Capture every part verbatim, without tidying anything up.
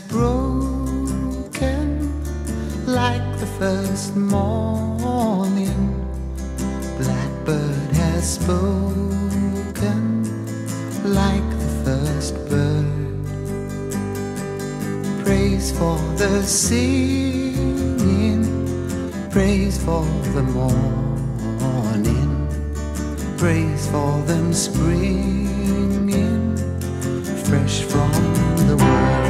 broken like the first morning. Blackbird has spoken like the first bird. Praise for the singing, praise for the morning, praise for them springing fresh from the world.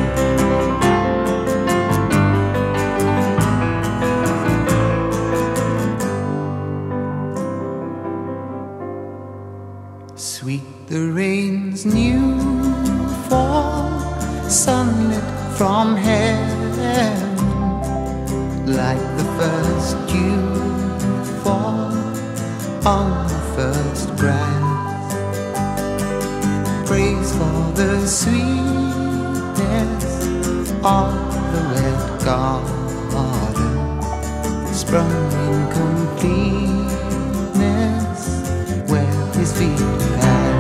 Sweet the rain's new fall, sunlit from heaven, like the first dew fall on the first grass. Praise for the sweetness of the wet garden, sprung in completeness where his feet pass.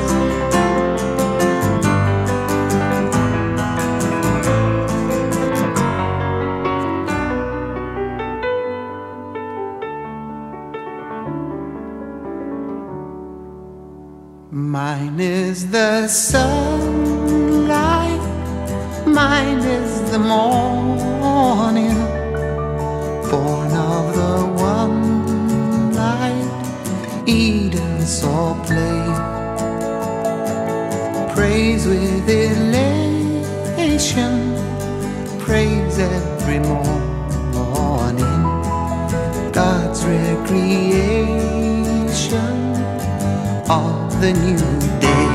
Mine is the sunlight, mine is the morning, born of the one light Eden saw play. Praise with elation, praise every morning, God's recreation of the new day.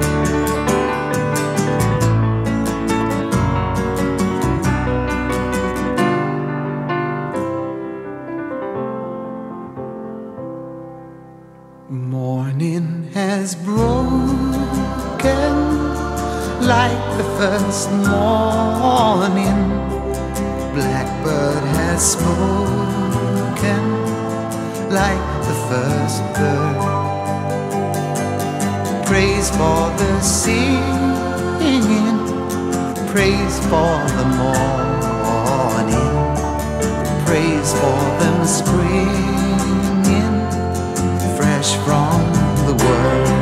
Morning has broken like the first morning. Blackbird has spoken like the first bird. Praise for the singing, praise for the morning, praise for them springing fresh from the world.